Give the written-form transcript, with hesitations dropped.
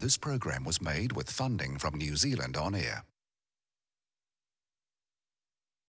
This program was made with funding from New Zealand On Air.